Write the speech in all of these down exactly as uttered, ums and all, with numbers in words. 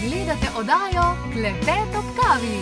Gledate oddajo Klepet ob kavi.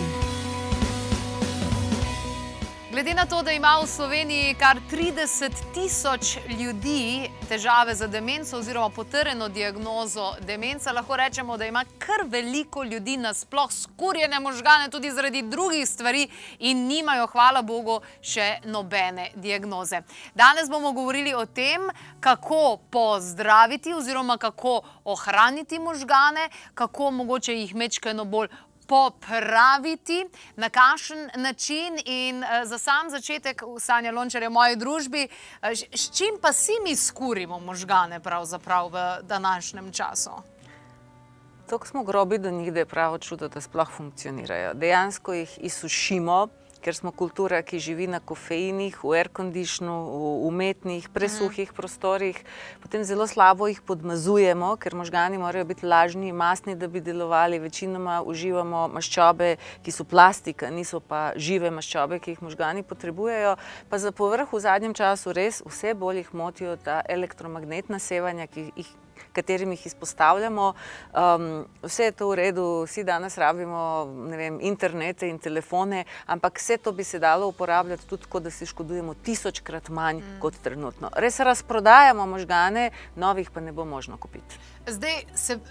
Glede na to, da ima v Sloveniji kar trideset tisoč ljudi težave z demenco oziroma potrjeno diagnozo demence, lahko rečemo, da ima kar veliko ljudi nasploh skurjene možgane tudi zaradi drugih stvari in nimajo, hvala Bogu, še nobene diagnoze. Danes bomo govorili o tem, kako pozdraviti oziroma kako ohraniti možgane, kako mogoče jih majčkeno bolj popraviti, na kakšen način in za sam začetek, Sanja Lončar je v moji družbi, s čim pa si mi skurimo možgane pravzaprav v današnjem času? Toliko smo grobi do njih, da je pravo čudo, da sploh funkcionirajo. Dejansko jih izsušimo, ker smo kultura, ki živi na kofeinih, v air-conditionu, v umetnih, presuhih prostorih. Potem zelo slabo jih podmazujemo, ker možgani morajo biti vlažni, mastni, da bi delovali. Večinoma uživamo maščobe, ki so plastika, niso pa žive maščobe, ki jih možgani potrebujejo. Pa za povrh v zadnjem času res vse bolj jih motijo ta elektromagnetna sevanja, ki jih katerim jih izpostavljamo. Vse je to v redu, vsi danes rabimo, ne vem, internete in telefone, ampak vse to bi se dalo uporabljati tudi tako, da si škodujemo tisočkrat manj kot trenutno. Res razprodajamo možgane, novih pa ne bo možno kupiti. Zdaj se...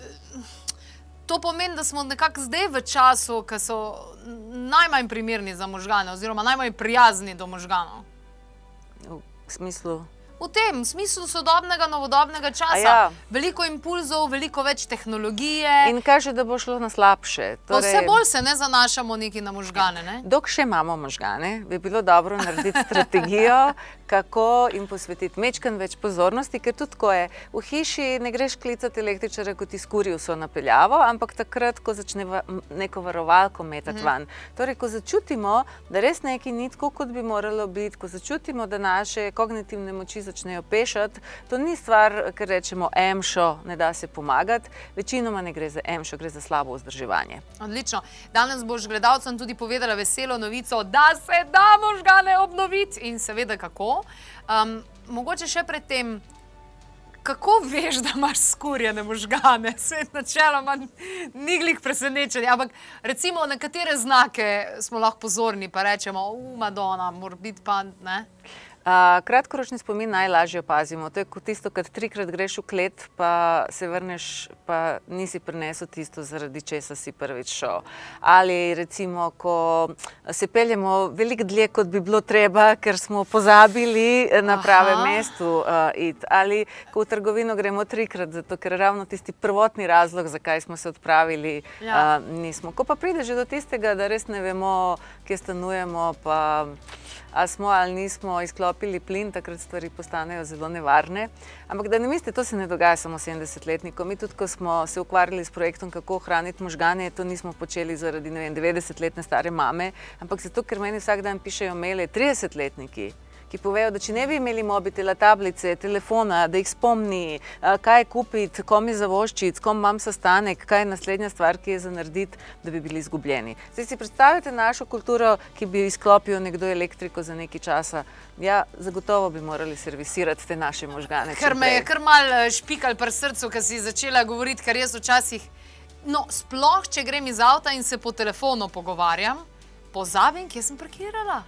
To pomeni, da smo nekako zdaj v času, ki so najmanj primerni za možgane oziroma najmanj prijazni do možganov. V smislu... V tem smislu sodobnega, novodobnega časa. Veliko impulzov, veliko več tehnologije. In kaže, da bo šlo na slabše. Vse bolj se ne zanašamo neki na možgane, ne? Dok še imamo možgane, bi bilo dobro narediti strategijo, kako jim posvetiti majčkeno več pozornosti, ker tudi tako je. V hiši ne greš klicati električarja, ko ti skuri vso napeljavo, ampak takrat, ko začne neko varovalko metati van. Torej, ko začutimo, da res nekaj ni tako, kot bi moralo biti, ko začutimo, da naše kognitivne moči začnejo pešati, to ni stvar, ker rečemo emšo, ne da se pomagati. Večinoma ne gre za emšo, gre za slabo vzdrževanje. Odlično. Danes boš gledalcem tudi povedala veselo novico, da se da možgane obnoviti in seveda kako. Mogoče še pred tem, kako veš, da imaš skurjene možgane? Svet načeloma ni glih presenečenje, ampak recimo na katere znake smo lahko pozorni, pa rečemo, u, Madonna, mora biti pa, ne? Kratkoročni spomin najlažje opazimo. To je kot tisto, kad trikrat greš v klet, pa se vrneš, pa nisi prinesel tisto, zaradi česa si prvič šel. Ali recimo, ko se peljemo veliko dlje, kot bi bilo treba, ker smo pozabili na pravem mestu iti. Ali ko v trgovino gremo trikrat, zato ker ravno tisti prvotni razlog, zakaj smo se odpravili, nismo. Ko pa pride že do tistega, da res ne vemo, kje stanujemo, pa a smo ali nismo izklopili plin, takrat stvari postanejo zelo nevarne. Ampak da ne mislite, to se ne dogaja samo sedemdesetletnikom. Mi tudi, ko smo se ukvarjali s projektom, kako ohraniti možgane, to nismo počeli zaradi, ne vem, devetdesetletne stare mame, ampak zato, ker meni vsak dan pišejo maile tridesetletniki, ki povejo, da če ne bi imeli mobitela, tablice, telefona, da jih spomni, kaj kupiti, komi zavoščiti, s kom imam sestanek, kaj je naslednja stvar, ki je za narediti, da bi bili izgubljeni. Zdaj si predstavljate našo kulturo, ki bi izklopil nekdo elektriko za nekaj časa. Ja, zagotovo bi morali servisirati te naše možgane. Ker me je kar malo špikal pri srcu, ker si začela govoriti, ker jaz včasih, no, sploh, če grem iz avta in se po telefonu pogovarjam, pozabim, kje sem parkirala.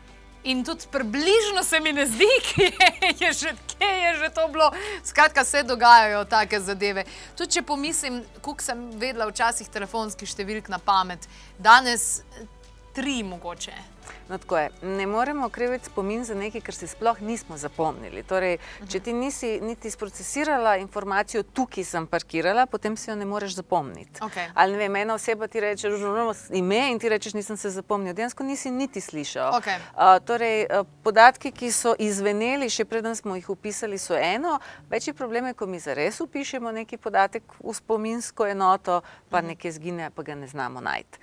In tudi približno se mi ne zdi, kje je že to bilo. Skratka, se dogajajo take zadeve. Tudi če pomislim, koliko sem vedela včasih telefonskih številk na pamet, danes tri mogoče. No, tako je. Ne moremo kriviti spomin za nekaj, kar si sploh nismo zapomnili. Torej, če ti nisi niti sprocesirala informacijo, tukaj sem parkirala, potem si jo ne moreš zapomniti. Ali ne vem, ena oseba ti reče ime in ti rečeš, nisem se zapomnil. Dejansko nisi niti slišal. Torej, podatki, ki so izveneli, še preden smo jih upisali, so eno. Večji problem je, ko mi zares upišemo neki podatek v spominsko enoto, pa nekje zgine, pa ga ne znamo najti.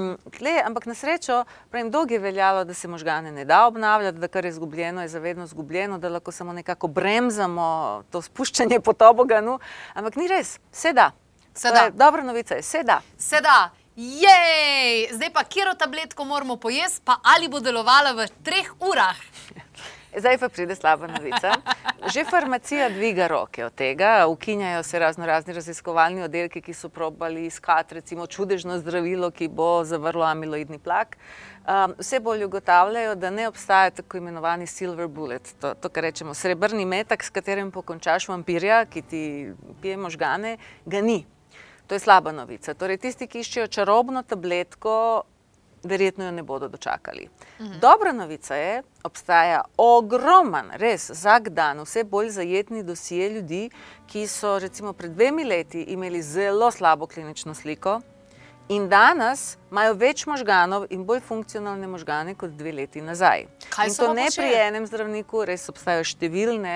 Ampak na srečo, pravim, dolgo je veljalo, da se možgane ne da obnavljati, da kar je izgubljeno, je zavedno izgubljeno, da lahko samo nekako bremzamo to spuščanje po toboganu. Ampak ni res, se da. Dobra novica je, se da. Se da. Jej! Zdaj pa, katero tabletko moramo pojesti, pa ali bo delovala v treh urah? Zdaj pa pride slaba novica. Že farmacija dviga roke od tega, ukinjajo se razno razni raziskovalni oddelki, ki so probali iskati recimo čudežno zdravilo, ki bo zavrlo amiloidni plak. Um, vse bolj ugotavljajo, da ne obstaja tako imenovani silver bullet, to, to kar rečemo srebrni metak, s katerim pokončaš vampirja, ki ti pije možgane, ga ni. To je slaba novica. Torej, tisti, ki iščejo čarobno tabletko, verjetno jo ne bodo dočakali. Mhm. Dobra novica je, obstaja ogroman, res, vsak dan, vse bolj zajetni dosje ljudi, ki so recimo pred dvemi leti imeli zelo slabo klinično sliko in danes imajo več možganov in bolj funkcionalne možgane kot dve leti nazaj. Kaj in to ne pri enem zdravniku, res obstajajo številne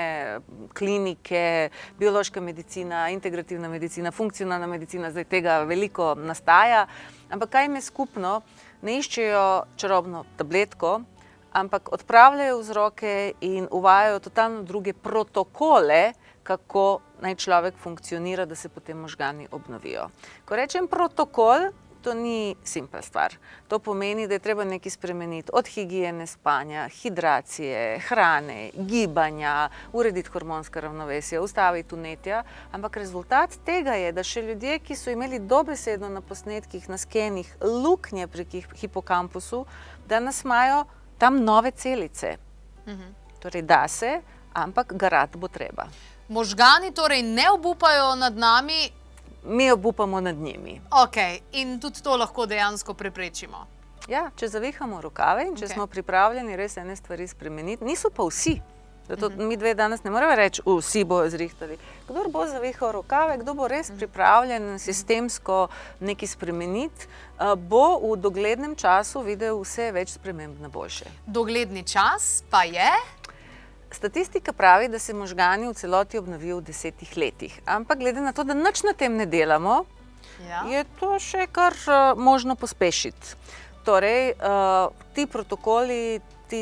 klinike, biološka medicina, integrativna medicina, funkcionalna medicina, zdaj tega veliko nastaja, ampak kaj jim je skupno? Ne iščejo čarobno tabletko, ampak odpravljajo vzroke in uvajajo totalno druge protokole, kako naj človek funkcionira, da se potem možgani obnovijo. Ko rečem protokol, to ni simpel stvar. To pomeni, da je treba nekaj spremeniti od higiene spanja, hidracije, hrane, gibanja, urediti hormonska ravnovesja, ustaviti vnetja, ampak rezultat tega je, da še ljudje, ki so imeli dobesedno na posnetkih, na skenih, luknje pri hipokampusu, danes imajo tam nove celice. Mhm. Torej da se, ampak garati bo treba. Možgani torej ne obupajo nad nami? Mi obupamo nad njimi. Ok, in tudi to lahko dejansko preprečimo? Ja, če zavihamo rokave in če smo pripravljeni res ene stvari spremeniti, niso pa vsi. Zato mi dve danes ne moremo reči, vsi bojo zrihtali. Kdor bo zavihal rokave, kdo bo res pripravljen sistemsko nekaj spremeniti, bo v doglednem času videl vse več sprememb na boljše. Dogledni čas pa je? Statistika pravi, da se možgani v celoti obnovijo v desetih letih. Ampak glede na to, da nič na tem ne delamo, je to še kar možno pospešiti. Torej, ti protokoli,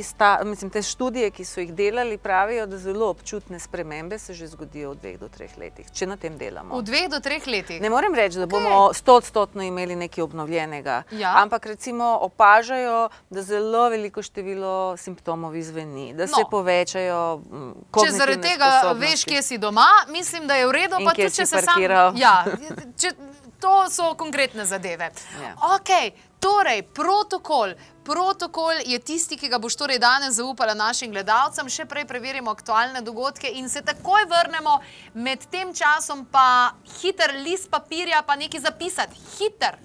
te študije, ki so jih delali, pravijo, da zelo občutne spremembe se že zgodijo v dveh do treh letih, če na tem delamo. V dveh do treh letih? Ne morem reči, da bomo stoodstotno imeli nekaj obnovljenega, ampak recimo opažajo, da zelo veliko število simptomov izveni, da se povečajo kognitivne sposobnosti. Če zaradi tega veš, kje si doma, mislim, da je v redu, pa tudi če se sam... In kje si parkiral. Ja, to so konkretne zadeve. Ok, torej, protokol. Protokol je tisti, ki ga boš torej danes zaupala našim gledalcem. Še prej preverimo aktualne dogodke in se takoj vrnemo. Med tem časom pa hiter list papirja, pa nekaj zapisati. Hiter!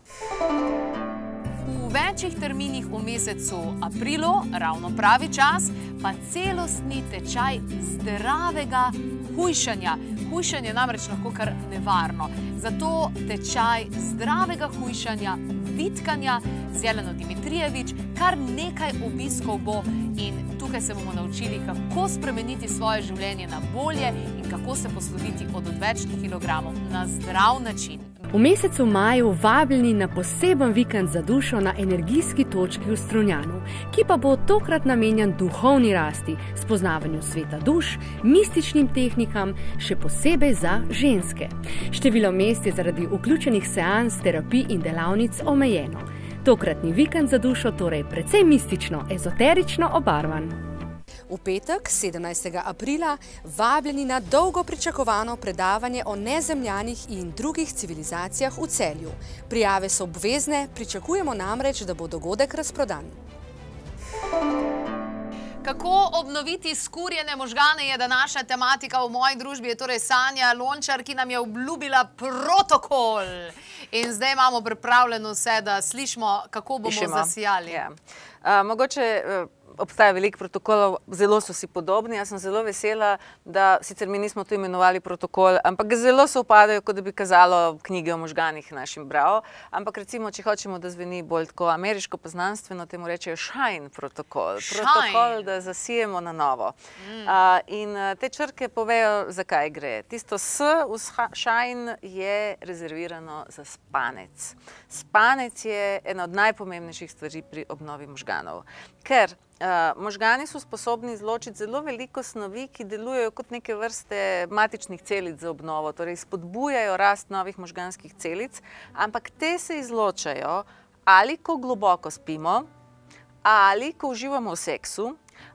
V večjih terminih v mesecu aprilu, ravno pravi čas, pa celostni tečaj zdravega hujšanja. Hujšanje je namreč lahko kar nevarno. Zato tečaj zdravega hujšanja, vitkanja z Jeleno Dimitrijevič, kar nekaj obiskov bo in tukaj se bomo naučili, kako spremeniti svoje življenje na bolje in kako se posloviti od odvečnih kilogramov na zdrav način. V mesecu maju vabljeni na poseben vikend za dušo na energijski točki v Strunjanu, ki pa bo tokrat namenjen duhovni rasti, spoznavanju sveta duš, mističnim tehnikam, še posebej za ženske. Število mest je zaradi vključenih seans, terapij in delavnic omejeno. Tokratni vikend za dušo torej precej mistično, ezoterično obarvan. V petek, sedemnajstega aprila, vabljeni na dolgo pričakovano predavanje o nezemljanih in drugih civilizacijah v Celju. Prijave so obvezne, pričakujemo namreč, da bo dogodek razprodan. Kako obnoviti skurjene možgane je današnja tematika v moji družbi, je torej Sanja Lončar, ki nam je obljubila protokol. In zdaj imamo pripravljeno vse, da slišimo, kako bomo zasijali. Mogoče obstaja veliko protokolov, zelo so si podobni. Jaz sem zelo vesela, da sicer mi nismo to imenovali protokol, ampak zelo se upadajo, kot da bi kazalo knjige o možganih našim bravo. Ampak recimo, če hočemo, da zveni bolj tako ameriško poznanstveno, temu rečejo shine protokol. Protokol, da zasijemo na novo. In te črke povejo, zakaj gre. Tisto S v shine je rezervirano za spanec. Spanec je ena od najpomembnejših stvari pri obnovi možganov. Ker možgani so sposobni izločiti zelo veliko snovi, ki delujejo kot neke vrste matičnih celic za obnovo, torej spodbujajo rast novih možganskih celic, ampak te se izločajo ali ko globoko spimo, ali ko uživamo v seksu,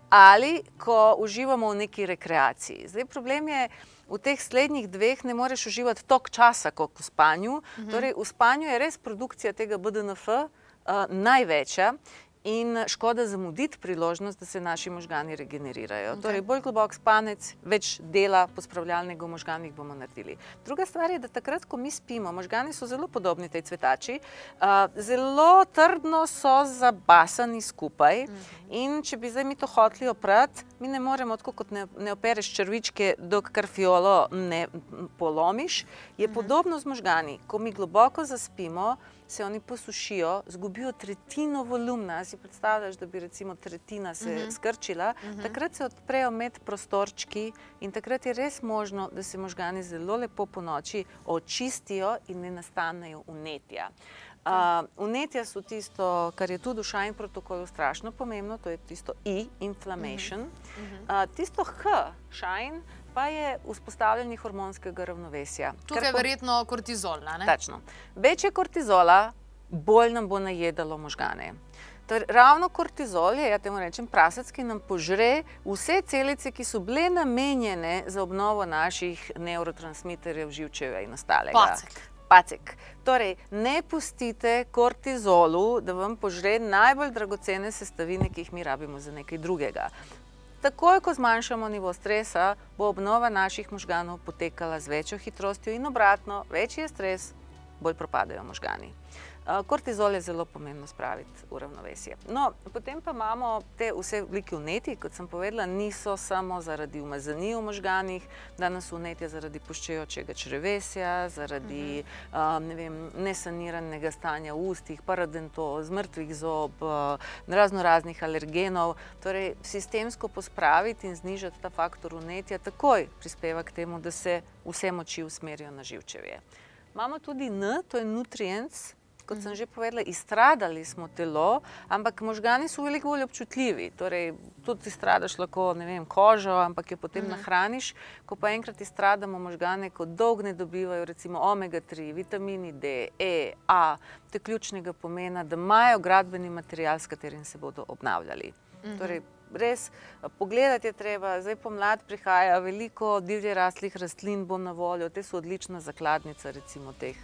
ali ko uživamo v neki rekreaciji. Zdaj, problem je, v teh slednjih dveh ne moreš uživati toliko časa, kot v spanju. Torej, v spanju je res produkcija tega B D N F uh, največja in škoda zamuditi priložnost, da se naši možgani regenerirajo. Okay. Torej, bolj globok spanec, več dela pospravljalnega v možganih bomo naredili. Druga stvar je, da takrat, ko mi spimo, možgani so zelo podobni tej cvetači, uh, zelo trdno so zabasani skupaj mm-hmm. in če bi zdaj mi to hoteli oprati, mi ne moremo, tako kot ne, ne opereš črvičke, dokler fiolo ne polomiš, je mm-hmm. podobno z možgani. Ko mi globoko zaspimo, se oni posušijo, zgubijo tretjino volumna. Si predstavljaš, da bi recimo tretjina se uh-huh. skrčila, uh-huh. takrat se odprejo med prostorčki in takrat je res možno, da se možgani zelo lepo po noči očistijo in ne nastanejo vnetja. Uh, vnetja so tisto, kar je tudi v Shine protokolu strašno pomembno, to je tisto I, inflammation. Uh-huh. uh, tisto H, Shine, pa je vzpostavljanje hormonskega ravnovesja. Tukaj je verjetno kortizol, ne? Tačno. Več je kortizola, bolj nam bo najedalo možgane. Torej, ravno kortizol je, ja temu rečem, prasec, ki nam požre vse celice, ki so bile namenjene za obnovo naših nevrotransmiterjev, živčevja in ostalega. Pacek. Pacek. Torej, ne pustite kortizolu, da vam požre najbolj dragocene sestavine, ki jih mi rabimo za nekaj drugega. Takoj, ko zmanjšamo nivo stresa, bo obnova naših možganov potekala z večjo hitrostjo in obratno, večji je stres, bolj propadajo možgani. Kortizol je zelo pomembno spraviti v ravnovesje. No, potem pa imamo te vse oblike vnetij, kot sem povedala, niso samo zaradi umazanij v možganih, danes vnetja zaradi puščajočega črevesja, zaradi um, ne vem, nesaniranega stanja v ustih, paradontoz, mrtvih zob, razno raznih alergenov. Torej, sistemsko pospraviti in znižati ta faktor vnetja takoj prispeva k temu, da se vse moči usmerijo na živčevje. Imamo tudi N, to je nutrients. Kot sem že povedala, izstradali smo telo, ampak možgani so veliko bolj občutljivi. Torej, tudi izstradaš lahko, ne vem, kožo, ampak jo potem nahraniš. Ko pa enkrat izstradamo možgane, ko dolgo ne dobivajo recimo omega tri, vitamini D, E, A, to je ključnega pomena, da imajo gradbeni material, s katerim se bodo obnavljali. Torej, res, pogledati je treba, zdaj pomlad prihaja, veliko divje raslih rastlin bo na voljo, te so odlična zakladnica recimo teh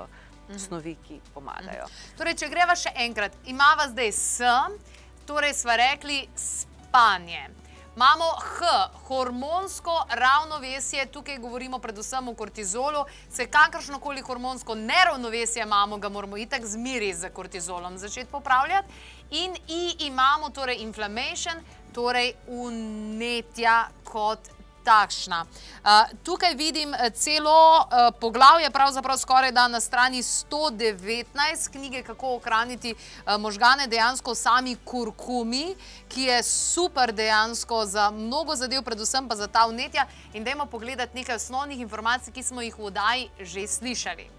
snovi, ki pomagajo. Torej, če greva še enkrat, imava zdaj S, torej sva rekli spanje. Imamo H, hormonsko ravnovesje, tukaj govorimo predvsem o kortizolu, se kakršnokoli hormonsko neravnovesje imamo, ga moramo itak zmeri z kortizolom začeti popravljati. In I imamo torej inflammation, torej vnetja kot takšna. Tukaj vidim celo poglavje, pravzaprav skoraj da na strani sto devetnajst knjige Kako ohraniti možgane, dejansko sami kurkumi, ki je super dejansko za mnogo zadev, predvsem pa za ta vnetja. In dajmo pogledati nekaj osnovnih informacij, ki smo jih v oddaji že slišali.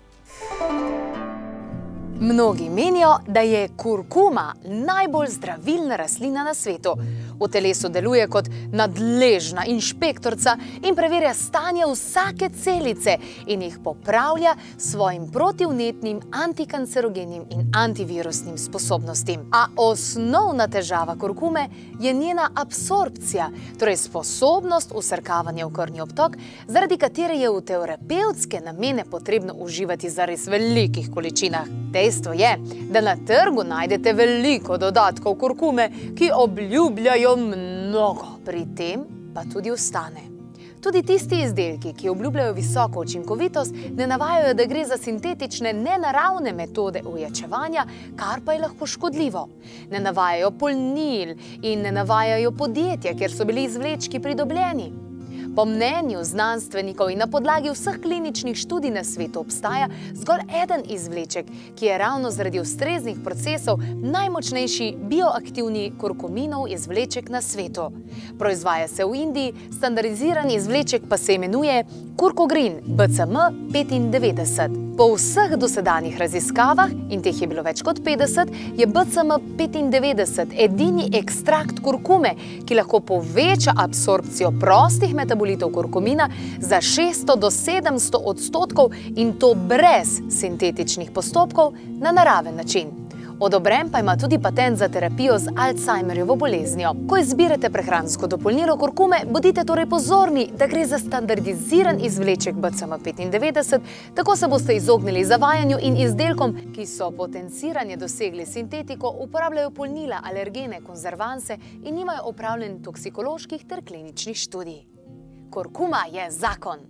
Mnogi menijo, da je kurkuma najbolj zdravilna rastlina na svetu. V telesu deluje kot nadležna inšpektorica in preverja stanje vsake celice in jih popravlja s svojim protivnetnim, antikancerogenim in antivirusnim sposobnostim. A osnovna težava kurkume je njena absorpcija, torej sposobnost vsrkavanja v krvni obtok, zaradi katere je v terapevtske namene potrebno uživati zares velikih količinah. Dejstvo je, da na trgu najdete veliko dodatkov kurkume, ki obljubljajo mnogo, pri tem pa tudi ostane. Tudi tisti izdelki, ki obljubljajo visoko učinkovitost, ne navajajo, da gre za sintetične, nenaravne metode ojačevanja, kar pa je lahko škodljivo. Ne navajajo polnil in ne navajajo podjetja, kjer so bili izvlečki pridobljeni. Po mnenju znanstvenikov in na podlagi vseh kliničnih študij na svetu obstaja zgolj eden izvleček, ki je ravno zaradi ustreznih procesov najmočnejši bioaktivni kurkuminov izvleček na svetu. Proizvaja se v Indiji, standardiziran izvleček pa se imenuje Kurkogreen B C M petindevetdeset. Po vseh dosedanjih raziskavah, in teh je bilo več kot petdeset, je B C M petindevetdeset edini ekstrakt kurkume, ki lahko poveča absorpcijo prostih metabolitov kurkumina za šeststo do sedemsto odstotkov in to brez sintetičnih postopkov na naraven način. Odobren pa ima tudi patent za terapijo z Alzheimerjevo boleznijo. Ko izbirate prehransko dopolnilo kurkume, bodite torej pozorni, da gre za standardiziran izvleček B C M petindevetdeset, tako se boste izognili zavajanju in izdelkom, ki so potenciranje dosegli sintetiko, uporabljajo polnila, alergene, konzervanse in nimajo opravljen toksikoloških ter kliničnih študij. Kurkuma je zakon!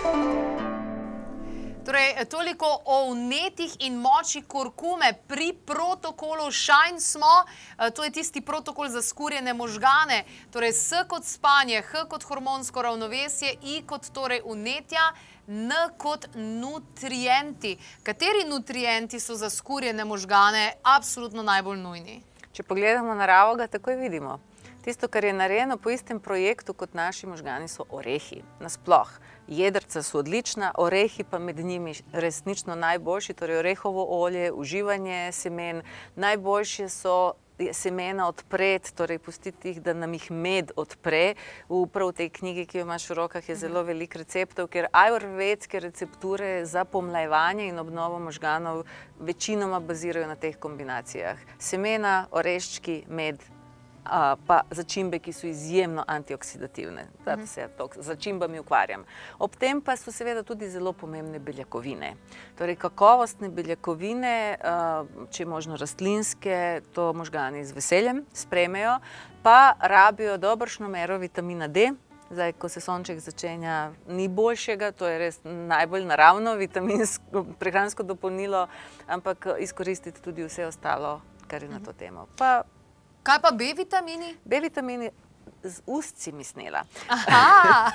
Torej, toliko o vnetih in moči kurkume. Pri protokolu Shine smo, to je tisti protokol za skurjene možgane, torej S kot spanje, H kot hormonsko ravnovesje, I kot torej vnetja, N kot nutrienti. Kateri nutrienti so za skurjene možgane absolutno najbolj nujni? Če pogledamo naravo, ga takoj vidimo. Tisto, kar je narejeno po istem projektu kot naši možgani, so orehi. Nasploh. Jedrca so odlična, orehi pa med njimi resnično najboljši, torej orehovo olje, uživanje semen. Najboljše so semena odpreti, torej pustiti jih, da nam jih med odpre. Prav v tej knjigi, ki jo imaš v rokah, je zelo veliko receptov, ker ajurvedske recepture za pomlajevanje in obnovo možganov večinoma bazirajo na teh kombinacijah. Semena, oreščki, med, pa začimbe, ki so izjemno antioksidativne. Zato se z začimbami ukvarjam. Ob tem pa so seveda tudi zelo pomembne beljakovine. Torej, kakovostne beljakovine, če je možno rastlinske, to možgani z veseljem sprejmejo, pa rabijo dobršno mero vitamina D. Zdaj, ko se sonček začenja, ni boljšega, to je res najbolj naravno vitaminsko prehransko dopolnilo, ampak izkoristiti tudi vse ostalo, kar je na to temo. Pa kaj pa B vitamini? B vitamini z ust si mislila. Aha!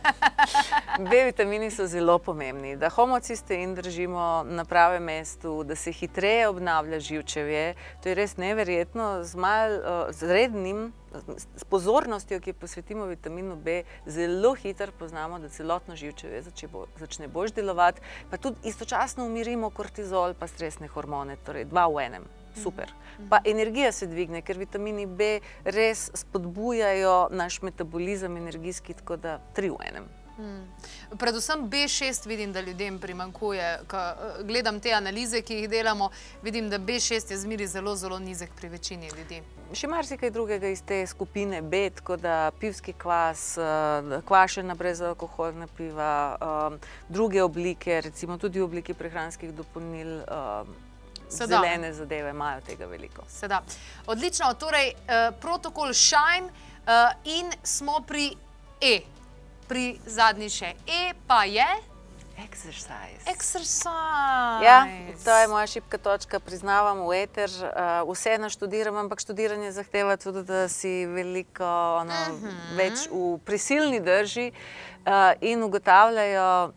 B vitamini so zelo pomembni, da homocystein držimo na pravem mestu, da se hitreje obnavlja živčevje. To je res neverjetno, z malo rednim, s pozornostjo, ki jo posvetimo vitaminu B, zelo hitro poznamo, da celotno živčevje začne boljš delovati, pa tudi istočasno umirimo kortizol pa stresne hormone, torej dva v enem. Super. Pa energija se dvigne, ker vitamini B res spodbujajo naš metabolizem energijski, tako da tri v enem. Predvsem B šest vidim, da ljudem primanjkuje. Gledam te analize, ki jih delamo, vidim, da B šest je zmeri zelo, zelo nizek pri večini ljudi. Še marsikaj drugega iz te skupine B, tako da pivski kvas, kvašena brezalkoholna piva, druge oblike, recimo tudi v obliki prehranskih dopolnil, zelene zadeve imajo tega veliko. Se da. Odlično, torej protokol Shine in smo pri E. Pri zadnji še E pa je? Exercise. Exercise. Ja, to je moja šibka točka, priznavam v eter. Vse naštudiram, ampak študiranje zahteva tudi, da si veliko več v prisilni drži in ugotavljajo,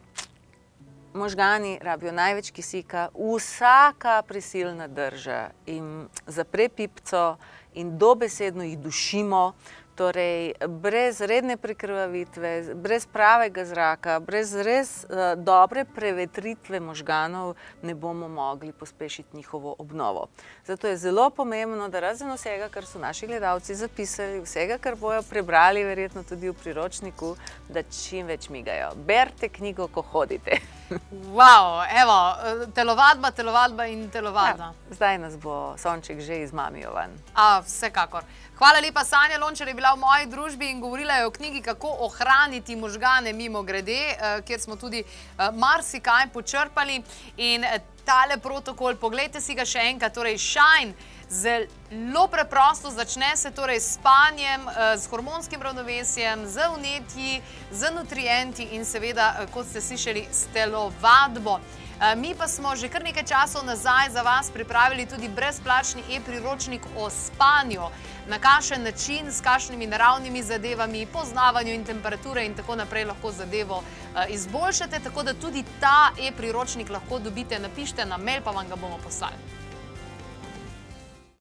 možgani rabijo največ kisika, vsaka prisilna drža jim zapre pipco in dobesedno jih dušimo, torej brez redne prekrvavitve, brez pravega zraka, brez res dobre prevetritve možganov ne bomo mogli pospešiti njihovo obnovo. Zato je zelo pomembno, da razen vsega, kar so naši gledalci zapisali, vsega, kar bojo prebrali, verjetno tudi v priročniku, da čim več migajo. Berite knjigo, ko hodite. Wow, evo, telovadba, telovadba in telovadba. Zdaj nas bo sonček že izmamijo van. A, vsekakor. Hvala lepa, Sanja Lončar je bila v moji družbi in govorila je o knjigi Kako ohraniti možgane mimo grede, kjer smo tudi marsikaj počrpali. In tale protokol, poglejte si ga še enkrat, torej Shine, zelo preprosto začne se torej s spanjem, s hormonskim ravnovesjem, z vnetji, z nutrienti in seveda, kot ste slišali, s telovadbo. Mi pa smo že kar nekaj časov nazaj za vas pripravili tudi brezplačni e-priročnik o spanju. Na kakšen način, s kakšnimi naravnimi zadevami, poznavanju in temperature in tako naprej lahko zadevo izboljšate, tako da tudi ta e-priročnik lahko dobite, napišite na mail, pa vam ga bomo poslali.